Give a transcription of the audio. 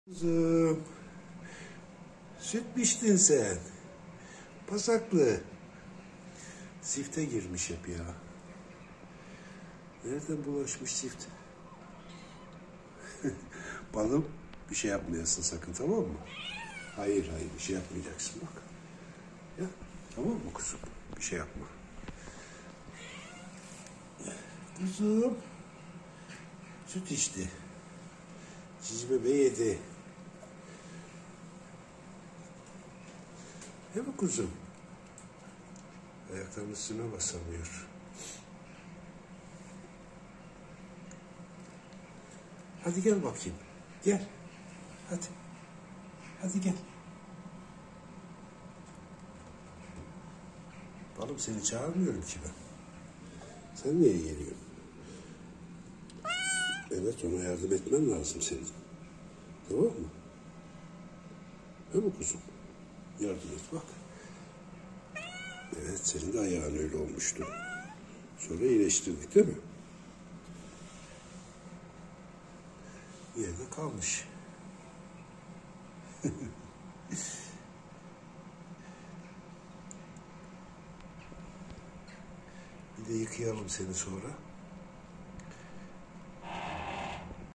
Kızım, süt mü içtin sen? Pasaklı. Sifte girmiş hep ya. Nereden bulaşmış sift? Balım, bir şey yapmayasın sakın, tamam mı? Hayır, bir şey yapmayacaksın bak. Ya, tamam mı kuzum? Bir şey yapma. Kuzum, süt içti. Cici bebeği yedi. Değil mi kuzum? Ayaklarının üstüne basamıyor. Hadi gel bakayım. Gel. Hadi. Hadi gel. Balım seni çağırmıyorum ki ben. Sen niye geliyorsun? Evet, ona yardım etmen lazım senin. Tamam mı? Değil mi kuzum? Yardım et bak. Evet, senin de ayağın öyle olmuştu. Sonra iyileştirdik değil mi? Bir yerde kalmış. Bir de yıkayalım seni sonra.